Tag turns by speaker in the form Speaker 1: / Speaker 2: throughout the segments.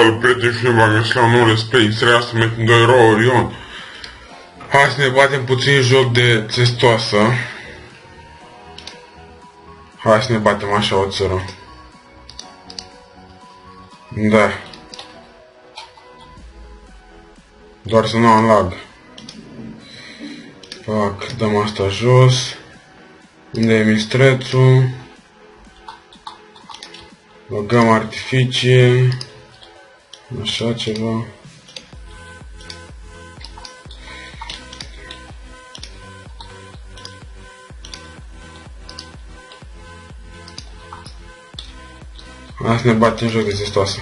Speaker 1: Salut prieteni și ne bagăm și la un nou Let's Play. Seria să metem 2 euro Orion. Hai să ne batem puțin joc de testoasă. Hai să ne batem așa o țără. Da. Doar să nu am lag. Fac, dăm asta jos. Unde e mistrețul? Băgăm artificii. Așa ceva. Hai să ne batem joc de testoasă.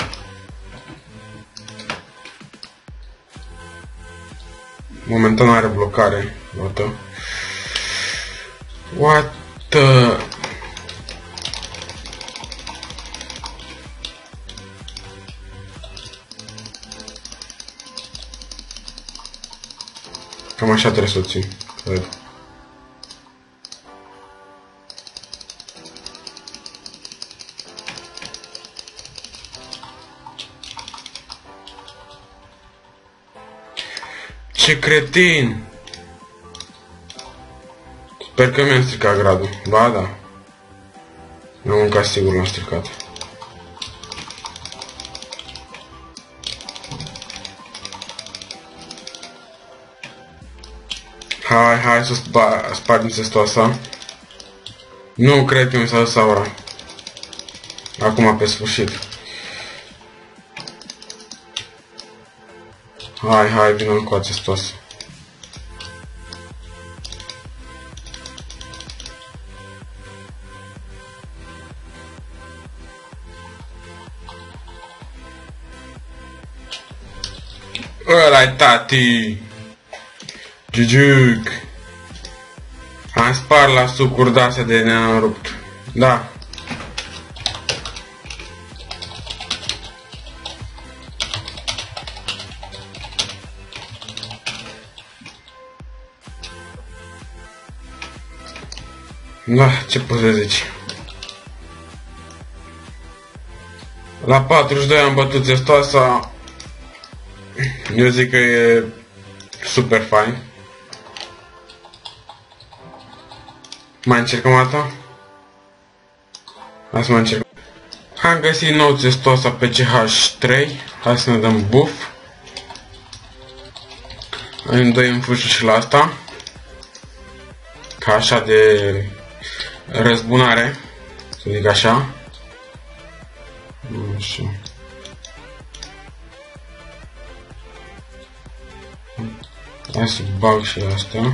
Speaker 1: Momentan are blocare. Iată. What the... Cam așa trebuie să o țin, cred. Ce cretin! Sper că mi-am stricat gradul. Ba da. Mi-am mâncat, sigur l-am stricat. Hai să spargem testoasa. Nu cred că mi s-a dus aura. Acum pe sfârșit. Hai, vină cu testoasă. Ăla-i tati! Giugiuc! Am spart la sucuri de-astea de ne-am rupt. Da. Da, ce poți să zici? La 42 am bătut testoasa. Eu zic că e super fain. Mai încercăm asta? Hai să mai încercăm. Am găsit nou testoasa pe CH3. Hai să ne dăm buff. Îmi dăm fușul și la asta. Ca așa de răzbunare, să zic așa. Așa. Hai să bag și asta.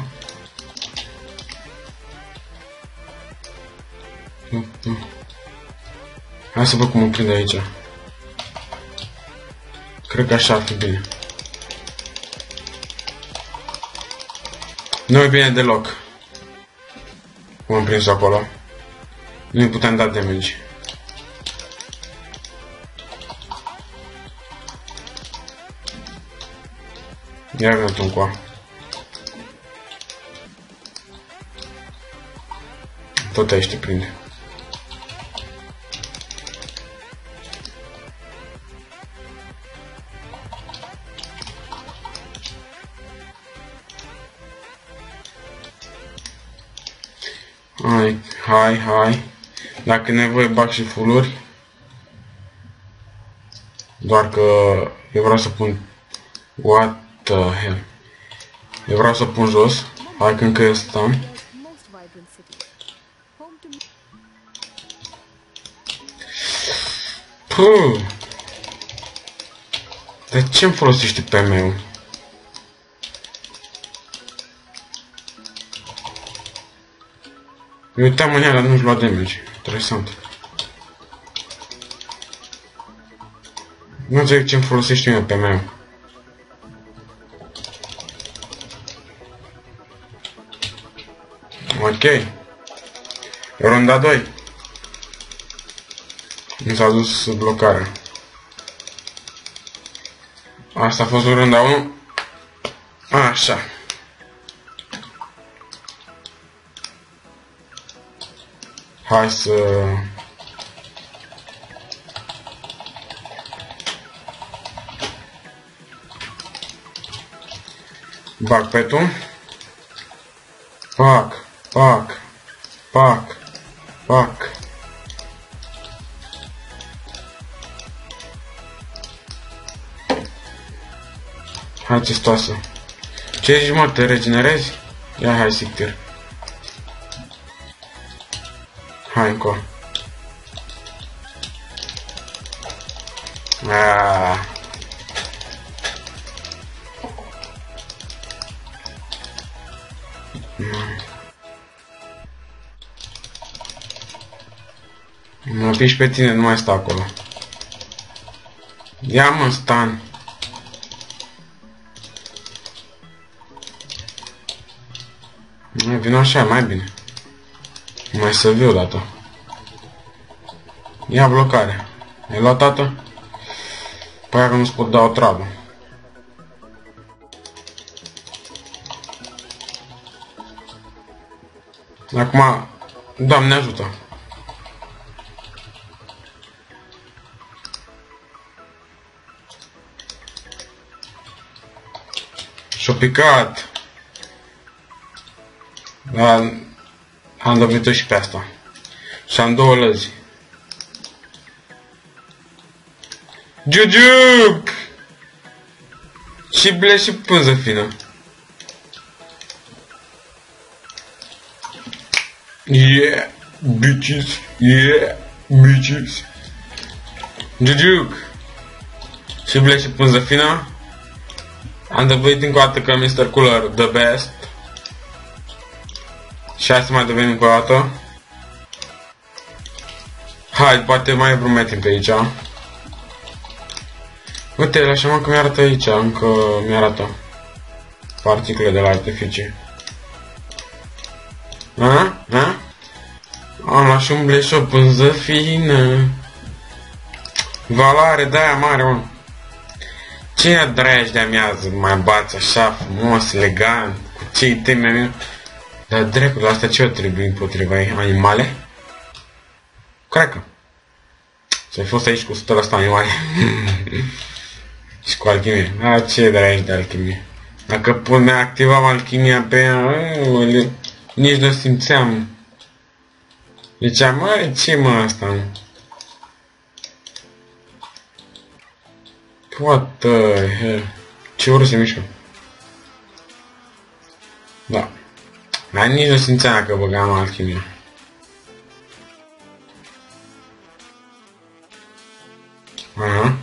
Speaker 1: Hai să văd cum o prind aici. Cred că așa ar fi bine. Nu e bine deloc. Cum am prins acolo. Nu-i puteam da damage. Ia vină tu încoa. Tot aici te prinde. Hai. Dacă e nevoie bag și fuluri. Doar că eu vreau să pun... What the hell? Eu vreau să pun jos. Hai că încă stăm. Puh. De ce-mi folosești PM-ul? Eu uitam în ea, dar nu-și lua damage. Interesant. Nu înțeleg ce-mi folosești mie PM-ul. Ok. Ronda 2. Mi s-a dus blocarea. Asta a fost ronda 1. Așa. Hai să... Bag petul. Pac, pac, pac, pac. Hai testoasă. Ce zici, mă, te regenerezi? Ia, hai, sictir. Hai, încă. Aaaa. Mă piși pe tine, nu mai sta acolo. Ia, mă, Stan. Vino așa, mai bine. Mai să viu odată. Ia blocare. Ai luat, tată? Păi aia că nu-ți pot da o travă. Acum, Doamne ajută. Și-o picat. Dar am dobit-o și pe asta. Și am două lăzi. Giugiuc! Și ble și pânză fină. Yeah, bitches, yeah, bitches. Giugiuc! Și ble și pânză fină. Am dobit încă o dată că Mr. Cooler the best. Și hai să mai devenim încă o dată. Hai, poate mai e vreun metin pe aici. Uite, așa mă că mi-arată aici, încă mi-arată particule de la artificii. A? A? Am luat și un bleș, o pânză fină. Valoare de-aia mare, mă. Cine dragi de amiază mai bați așa frumos, elegant, cu ce teme meu? Dar dreptul, la asta ce o trebuie împotriva ei? Animale? Cred că. S-ai fost aici cu 100% animale. Și cu alchimie. A, ce dragi de alchimie? Dacă activam alchimia pe ea, nici nu simțeam. Ziceam, măi, ce mă asta, mă? What the hell? Ce urât se mișcă? Da. Dar nici nu simțeam că băgam alchimia. Aha.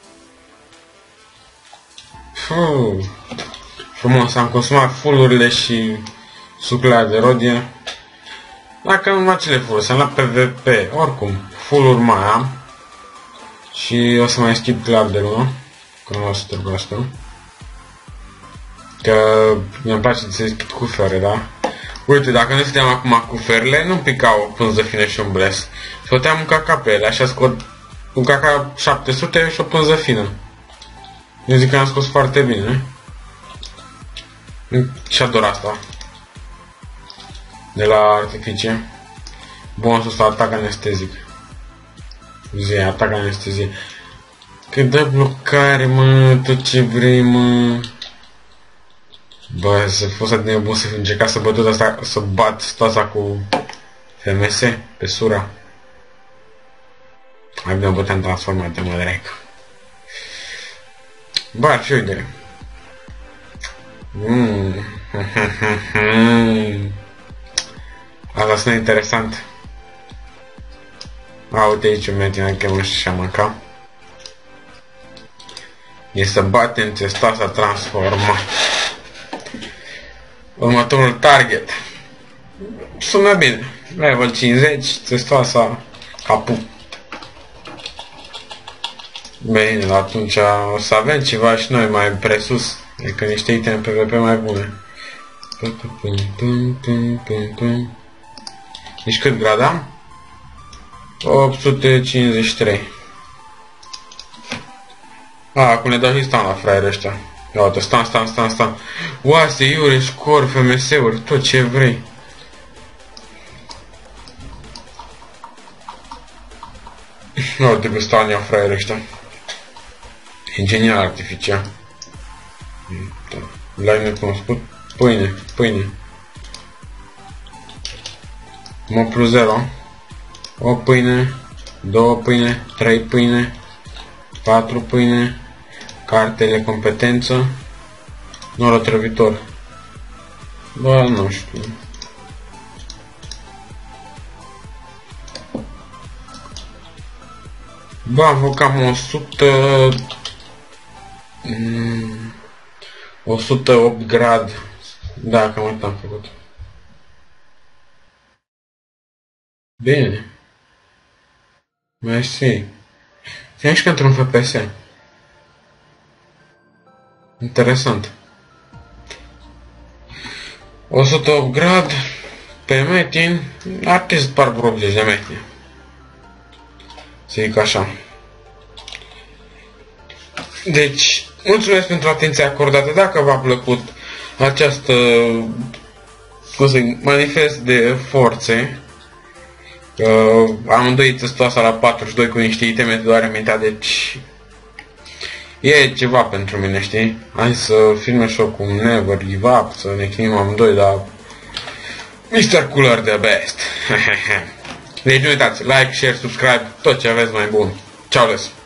Speaker 1: Frumos, am consumat fullurile și suclea de rodie. Dacă nu la ce le foloseam, la PvP, oricum, fulluri mai am. Și o să mai schimb clar de lună, că nu o să trebuie asta. Că mi-mi place să deschid cufere, da? Uite, dacă nu stăteam acum cuferele, nu picau pânză fină și un bles. Scoteam un caca pe ele, așa scot un caca 700 și o pânză fină. Eu zic că am scos foarte bine, ne? Și ador asta. De la artificie. Bun, sus la atac anestezic. Zi, atac anestezic. Că dă blocare, mă, tot ce vrei, mă. Bă, să fost atât de nebun să încerca să bătut asta, să bat stața cu FMS pe sura. Mai bine băteam transformate, mă, drag. Bă, ar fi o idee. Asta sună interesant. A, uite aici un metin, că mă și manca. E să batem testoasa transforma. Următorul target. Sună bine. Level 50, testoasa caput. Bine, atunci o să avem ceva și noi mai presus. Adică niște iteme PvP mai bune. Deci cât grad am? 853. Acum ne dau și stan la fraieri ăștia. Ia uite, stan. Oase, iure, scor, FMS-uri, tot ce vrei. Nu trebuie stan ia fraieri ăștia. E genial artificial. La necunoscut. Pâine, pâine. Mă plus 0. O pâine, 2 pâine, 3 pâine, 4 pâine, cartele competență, norotrăvitor. Bă, nu știu. Bă, am făcut cam 108 grad. Da, cam atât am făcut. Bine. Mersi. Ți-am și într-un FPS. Interesant. 108 grad pe metin. Artist par 80 de metri. Să zic așa. Deci, mulțumesc pentru atenția acordată. Dacă v-a plăcut această, cum să zic, manifest de forțe, amândoi testoasa la 42 cu niște iteme de doare mintea, deci e ceva pentru mine, știi? Hai să filme și-o cu Never Give Up, să ne chinim amândoi, dar Mr. Cooler the best. Deci nu uitați, like, share, subscribe, tot ce aveți mai bun. Ciao, les!